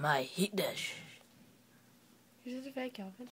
My Hit Dash. Je vais avec en fait.